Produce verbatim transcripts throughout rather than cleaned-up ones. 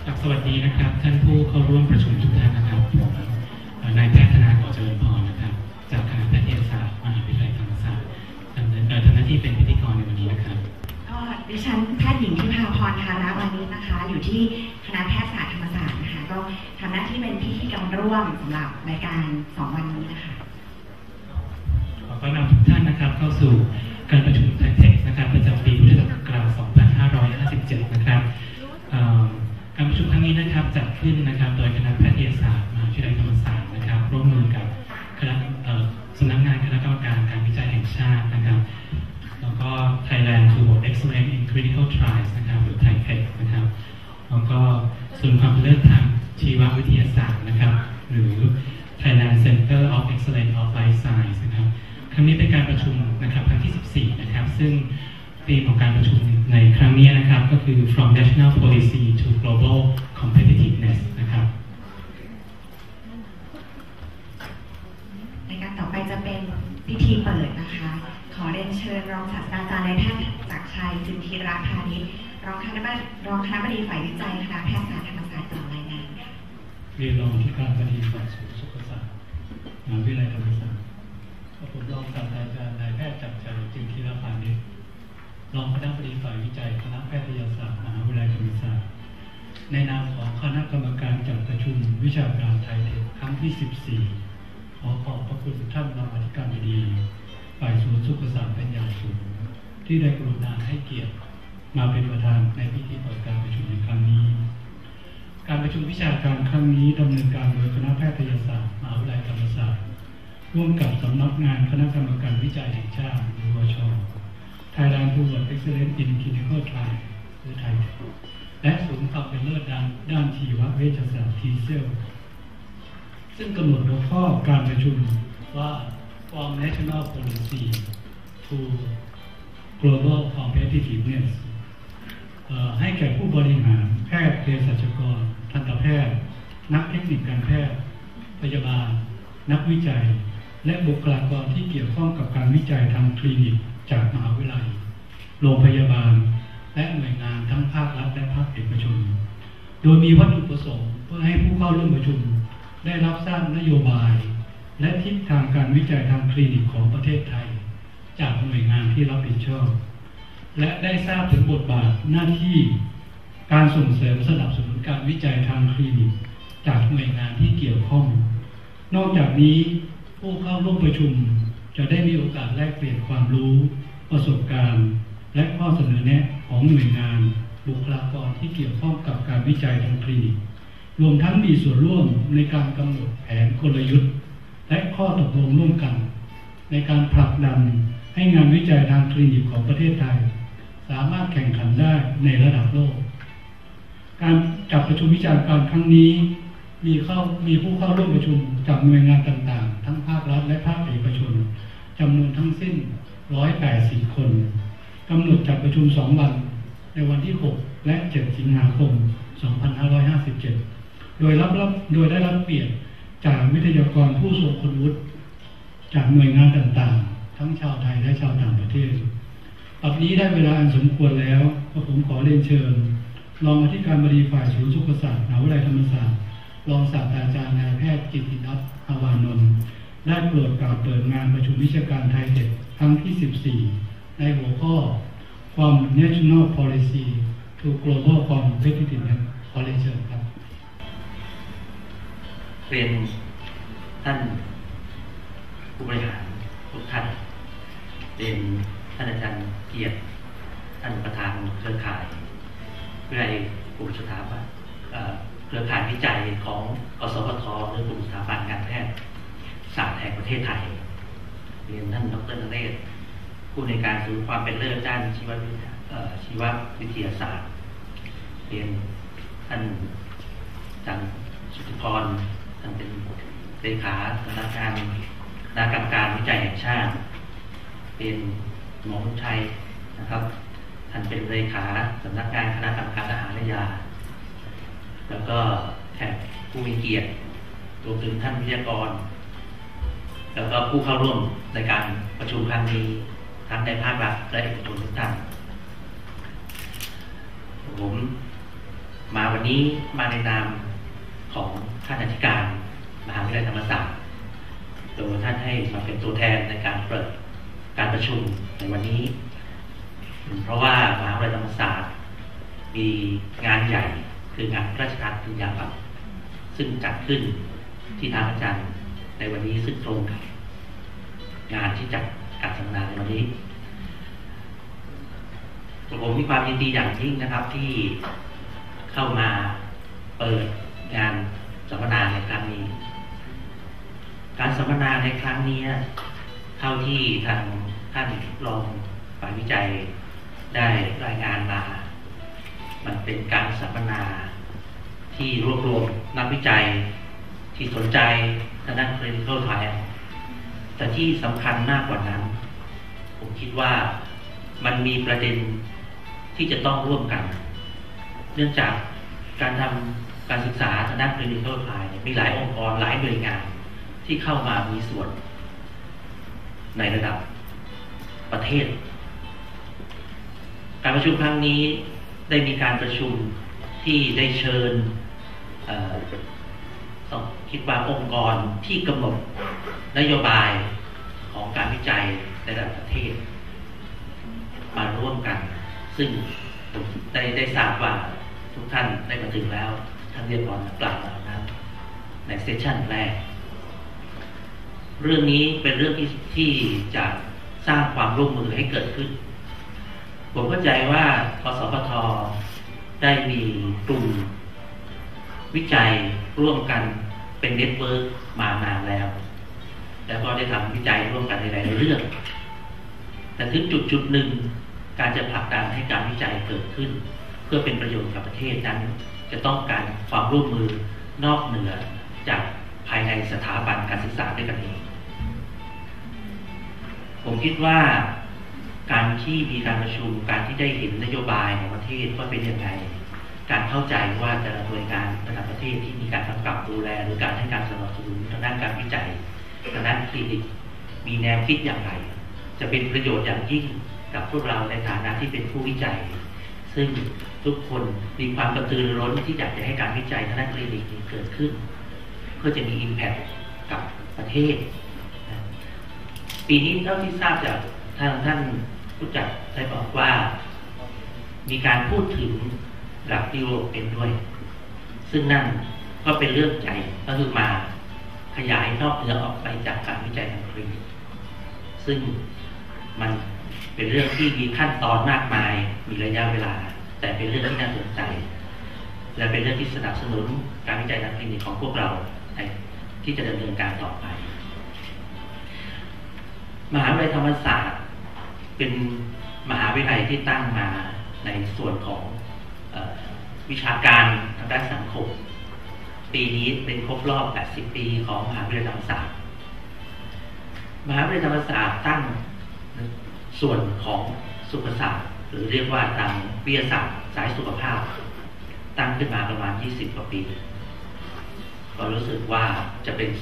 ครับสวัสดีนะครับท่านผู้เข้าร่วมประชุมทุกท่านนะครับผมนายแพทย์ธนากรเจริญพรนะครับจากคณะแพทยศาสตร์มหาวิทยาลัยธรรมศาสตร์ทำหน้าที่เป็นพิธีกรในวันนี้นะครับก็ดิฉันแพทย์หญิงทิพาพรธาราวานิชนะคะอยู่ที่คณะแพทยศาสตร์ธรรมศาสตร์นะคะก็ทำหน้าที่เป็นพิธีกรร่วมสำหรับรายการสองวันนี้นะคะขอต้อนรับทุกท่านนะครับเข้าสู่การประชุมไทเท็กซ์นะครับประจำปีพุทธศักราชสองพันห้าร้อยห้าสิบเจ็ดนะครับการประชุมครั้งนี้นะครับจัดขึ้นนะครับโดยคณะแพทยศาสตร์มหาวิทยาลัยธรรมศาสตร์นะครับร่วมมือกับคณะสำนักงานคณะกรรมการการวิจัยแห่งชาตินะครับแล้วก็ Thailand Toward Excellence in Clinical Trials นะครับหรือ ไทเท็กซ์ นะครับแล้วก็ศูนย์ความเป็นเลิศทางชีววิทยาศาสตร์นะครับหรือ Thailand Center of Excellence of Life Science นะครับครั้งนี้เป็นการประชุมนะครับครั้งที่สิบสี่นะครับซึ่งธีมของการประชุมในครั้งนี้นะครับก็คือ From National Policy to Global Competitiveness นะครับในการต่อไปจะเป็นพิธีเปิดนะคะขอเรียนเชิญรองศาสตราจารย์นายแพทย์จักรชัยจึงธีระพานิชรองคณะบดีรองคณะบดีฝ่ายวิจัยคณะแพทยศาสตร์ธรรมศาสตร์กล่าวรายงานค่ะเรียนรองที่การบดีฝ่ายสุขสุขศาสตร์มหาวิทยาลัยธรรมศาสตร์ผมรองศาสตราจารย์นายแพทย์จักรชัยจึงธีระพานิชรองคณะบดีฝ่ายวิจัยคณะแพทยศาสตร์มหาวิทยาลัยธรรมศาสตร์ในนามของคณะกรรมการจัดประชุมวิชาการไทเท็กซ์ครั้งที่สิบสี่ขอขอบพระคุณท่านรองอธิการบดีฝ่ายสุขสุขศาสตร์เป็นอย่างสูงที่ได้กรุณาให้เกียรติมาเป็นประธานในพิธีเปิดการประชุมในครั้งนี้การประชุมวิชาการครั้งนี้ดำเนินการโดยคณะแพทยศาสตร์มหาวิทยาลัยธรรมศาสตร์ร่วมกับสำนักงานคณะกรรมการวิจัยแห่งชาติหรือวช Thailand Toward Excellence in Clinical Trials หรือ ไทเท็กซ์ และศูนย์ความเป็นเลิศด้านด้านชีวเวชศาสตร์ ที เซล ซึ่งกำหนดหัวข้อการประชุมว่า From National Policy to Global Competitiveness ให้แก่ผู้บริหารแพทย์เภสัชกรทันตแพทย์นักเทคนิคการแพทย์พยาบาลนักวิจัยและบุคลากรที่เกี่ยวข้องกับการวิจัยทางคลินิกจากมหาวิทยาลัยโรงพยาบาลและหน่วยงานทั้งภาครัฐและภาคเอกชนโดยมีวัตถุประสงค์เพื่อให้ผู้เข้าร่วมประชุมได้รับทราบนโยบายและทิศทางการวิจัยทางคลินิกของประเทศไทยจากหน่วยงานที่รับผิดชอบและได้ทราบถึงบทบาทหน้าที่การส่งเสริมสนับสนุนการวิจัยทางคลินิกจากหน่วยงานที่เกี่ยวข้องนอกจากนี้ผู้เข้าร่วมประชุมจะได้มีโอกาสแลกเปลี่ยนความรู้ประสบการณ์และข้อเสนอแนะของหน่วยงานบุคลากรที่เกี่ยวข้องกับการวิจัยทางคลินิกรวมทั้งมีส่วนร่วมในการกำหนดแผนกลยุทธ์และข้อตกลงร่วมกันในการผลักดันให้งานวิจัยทางคลินิกของประเทศไทยสามารถแข่งขันได้ในระดับโลกการจัดประชุมวิชาการครั้งนี้มีเข้ามีผู้เข้าร่วมประชุมจากหน่วยงานต่างๆทั้งภาครัฐและภาคเอกชนจำนวนทั้งสิ้นหนึ่งร้อยแปดสิบคนกำหนดจัดประชุมสองวันในวันที่หกและเจ็ดสิงหาคมสองพันห้าร้อยห้าสิบเจ็ดโดยรับรับโดยได้รับเกียรติจากวิทยากรผู้ทรงคุณวุฒิจากหน่วยงานต่างๆทั้งชาวไทยและชาวต่างประเทศปัจจุบันนี้ได้เวลาอันสมควรแล้วก็ผมขอเรียนเชิญรองอธิการบดีฝ่ายศูนย์สุขศาสตร์มหาวิทยาลัยธรรมศาสตร์รองศาสตราจารย์นายแพทย์กิตตินัท อวานนท์ได้โปรดกล่าวเปิดงานประชุมวิชาการไทเท็กซ์ครั้งที่สิบสี่ในหัวข้อ From National Policy to Global Competitiveness ขอเรียนเชิญครับเรียนท่านผู้บริหารทุกท่านเรียนท่านอาจารย์เกียรติท่านประธานเครือข่ายวิทยาลัยกลุ่มสถาบันเครือข่ายวิจัยของกสพทหรือกลุ่มสถาบันการแพทย์ศาสตร์แห่งประเทศไทยเรียนท่านดร.นเรศผู้ในการศูนย์ความเป็นเลิศด้านชีววิทยาชีววิทยาศาสตร์เรียนท่านอาจารย์สุทธิพรท่านเป็นเลขาสำนักงานคณะกรรมการวิจัยแห่งชาติเป็นหมอบุญชัยนะครับท่านเป็นเลขาสำนักงานคณะกรรมการอาหารและยาแล้วก็แขกผู้มีเกียรติรวมถึงท่านวิทยากรแล้วก็ผู้เข้าร่วมในการประชุมครั้งนี้ทั้งในภาครัฐและเอกชนทุกท่านผมมาวันนี้มาในนามของท่านอธิการมหาวิทยาลัยธรรมศาสตร์โดยท่านให้มาเป็นตัวแทนในการเปิดการประชุมในวันนี้เพราะว่ามหาวิทยาลัยธรรมศาสตร์มีงานใหญ่คืองานพระราชทานปริญญาบัตรซึ่งจัดขึ้นที่ท่าพระจันทร์ในวันนี้ซึ่งตรงกับงานที่จัดการสัมมนาในวันนี้ผมมีความยินดีอย่างยิ่งนะครับที่เข้ามาเปิดงานสัมมนาในครั้งนี้การสัมมนาในครั้งนี้เท่าที่ทางท่านรองฝ่ายวิจัยได้รายงานมามันเป็นการสัมมนาที่รวบรวมนักวิจัยที่สนใจทางด้าน clinical trial แต่ที่สำคัญมากกว่านั้นผมคิดว่ามันมีประเด็นที่จะต้องร่วมกันเนื่องจากการทำการศึกษาทางด้าน clinical trial มีหลายองค์กรหลายหน่วยงานที่เข้ามามีส่วนในระดับประเทศการประชุมครั้งนี้ได้มีการประชุมที่ได้เชิญคิดว่าองค์กรที่กำหนดนโยบายของการวิจัยในระดับประเทศมาร่วมกันซึ่งผมได้ได้ทราบว่าทุกท่านได้มาถึงแล้วท่านเรียบร้อยกล่าวแล้วนั้นในเซสชั่นแรกเรื่องนี้เป็นเรื่องที่ที่จะสร้างความร่วมมือให้เกิดขึ้นผมเข้าใจว่ากสพทได้มีกลุ่มวิจัยร่วมกันเป็นเน็ตเวิร์กมานานแล้วแล้วก็ได้ทำวิจัยร่วมกันในหลายเรื่องแต่ถึงจุดจุดหนึ่งการจะผลักดันให้การวิจัยเกิดขึ้นเพื่อเป็นประโยชน์กับประเทศนั้นจะต้องการความร่วมมือนอกเหนือจากภายในสถาบันการศึกษาด้วยกันเองผมคิดว่าการที่มีการประชุมการที่ได้เห็นนโยบายของประเทศว่าเป็นยังไงการเข้าใจว่าแต่ละหน่วยงานระดับประเทศที่มีการกำกับดูแลหรือการให้การสนับสนุนทางด้านการวิจัยทางด้านคลินิกมีแนวคิดอย่างไรจะเป็นประโยชน์อย่างยิ่งกับพวกเราในฐานะที่เป็นผู้วิจัยซึ่งทุกคนมีความกระตือรือร้นที่อยากจะให้การวิจัยทางด้านคลินิกเกิดขึ้นเพื่อจะมี impact กับประเทศปีนี้เท่าที่ทราบจากทางท่านผู้จัดได้บอกว่ามีการพูดถึงหลักยุโรปเป็นด้วยซึ่งนั่นก็เป็นเรื่องใหญ่ก็คือมาขยายนอกเหนือออกไปจากการวิจัยทางคลินิกซึ่งมันเป็นเรื่องที่มีขั้นตอนมากมายมีระยะเวลาแต่เป็นเรื่องที่น่าสนใจและเป็นเรื่องที่สนับสนุนการวิจัยทางคลินิกของพวกเราที่จะดำเนินการต่อไปมหาวิทยาลัยธรรมศาสตร์เป็นมหาวิทยาลัยที่ตั้งมาในส่วนของเอ่อวิชาการทางด้านสังคมปีนี้เป็นครบรอบแปดสิบปีของมหาวิทยาลัยธรรมศาสตร์มหาวิทยาลัยธรรมศาสตร์ตั้งส่วนของสุขศาสตร์หรือเรียกว่าทางวิทยาศาสตร์สายสุขภาพตั้งขึ้นมาประมาณยี่สิบกว่าปีก็รู้สึกว่าจะเป็น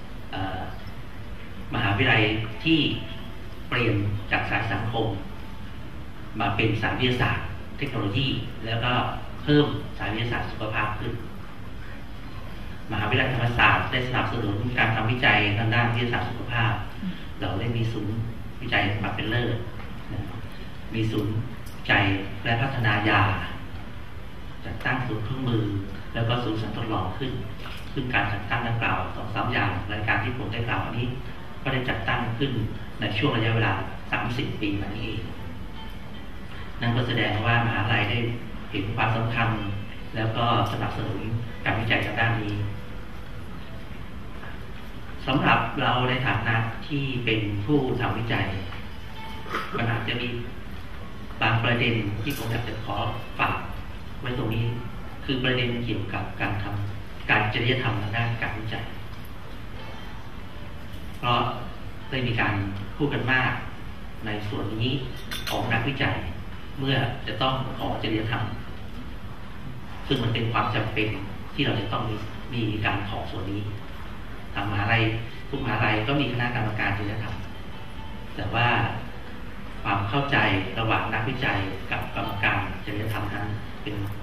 มหาวิทยาลัยที่เปลี่ยนจากสายสังคมมาเป็นสายวิทยาศาสตร์เทคโนโลยีแล้วก็เพิ่มสายวิทยาศาสตร์สุขภาพขึ้นมหาวิทยาลัยธรรมศาสตร์ได้สนับสนุนการทำวิจัยทางด้านวิทยาศาสตร์สุขภาพเราได้มีศูนย์วิจัยมาเป็นเลิศมีศูนย์วิจัยและพัฒนายาจัดตั้งศูนย์เครื่องมือแล้วก็ศูนย์สันทดลองขึ้นซึ่งการจัดตั้งดังกล่าวสองสามอย่างรายการที่ผมได้กล่าวนี้ก็ได้จัดตั้งขึ้นในช่วงระยะเวลาสามสิบปีมานี้เองนั่นก็แสดงว่ามหาวิทยาลัยได้เห็นความสำคัญแล้วก็สนับสนุนการวิจัยทางด้านนี้สำหรับเราในฐานะที่เป็นผู้ทำวิจัยมันอาจจะมีบางประเด็นที่ผมอยากจะขอฝากไว้ตรงนี้คือประเด็นเกี่ยวกับการทำการจริยธรรมทางด้านการวิจัยเพราะได้มีการพูดกันมากในส่วนนี้ของนักวิจัยเมื่อจะต้องขอจริยธรรมซึ่งมันเป็นความจำเป็นที่เราจะต้องมีมีการขอส่วนนี้ทางมหาลัยทุกมหาลัยก็มีคณะกรรมการจริยธรรมแต่ว่าความเข้าใจระหว่างนักวิจัยกับกรรมการจริยธรรมนั้นเป็น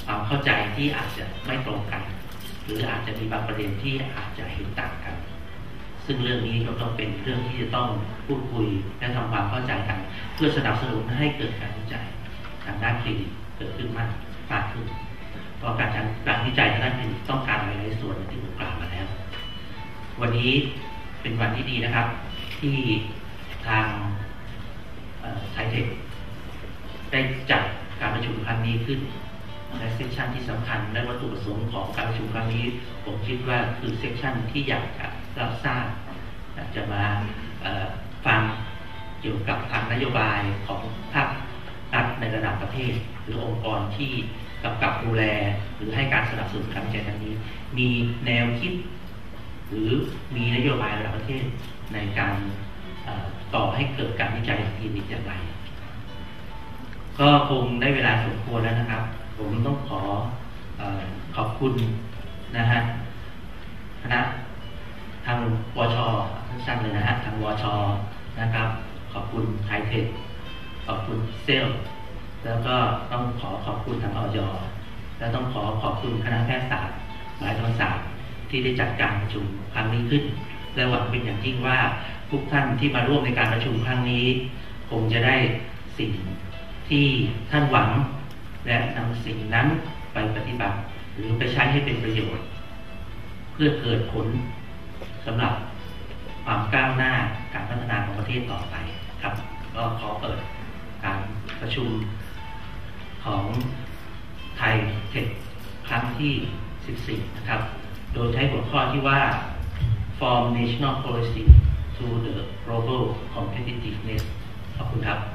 ความเข้าใจที่อาจจะไม่ตรงกันหรืออาจจะมีบางประเด็นที่อาจจะเห็นต่างกันซึ่งเรื่องนี้ก็ต้องเป็นเรื่องที่จะต้องพูดคุยและทำความเข้าใจกันเพื่อสนับสนุนให้เกิดการวิจัยทางด้านคลินิกเกิดขึ้นมากมากขึ้นเพราะการการวิจัยทางด้านคลินิกต้องการหลายส่วนที่ผมกล่าวมาแล้ววันนี้เป็นวันที่ดีนะครับที่ทางไทเทคได้จัดการประชุมครั้งนี้ขึ้นในเซสชันที่สำคัญและวัตถุประสงค์ของการประชุมครั้งนี้ผมคิดว่าคือเซสชันที่อยากจะรับทราบอยากจะมาฟังเกี่ยวกับทางนโยบายของภาครัฐในระดับประเทศหรือองค์กรที่กำกับดูแลหรือให้การสนับสนุนการวิจัยครั้งนี้มีแนวคิดหรือมีนโยบายระดับประเทศในการต่อให้เกิดการวิจัยคลินิกอย่างไรก็คงได้เวลาสมควรแล้วนะครับผมต้องขอเอ่อขอบคุณนะฮะคณะทางวชสั้นๆเลยนะฮะทางวชนะครับขอบคุณไทเทคขอบคุณเซลแล้วก็ต้องขอขอบคุณทางอย.และต้องขอขอบคุณคณะแพทยศาสตร์มหาวิทยาลัยธรรมศาสตร์ที่ได้จัดการประชุมครั้งนี้ขึ้นและหวังเป็นอย่างยิ่งว่าทุกท่านที่มาร่วมในการประชุมครั้งนี้คงจะได้สิ่งที่ท่านหวังและนำสิ่งนั้นไปปฏิบัติหรือไปใช้ให้เป็นประโยชน์เพื่อเกิดผลสำหรับความก้าวหน้าการพัฒนาของประเทศต่อไปครับก็ขอเปิดการประชุมของไทยเทคครั้งที่สิบสี่นะครับโดยใช้หัวข้อที่ว่า From National Policy to the Global Competitiveness ขอบคุณครับ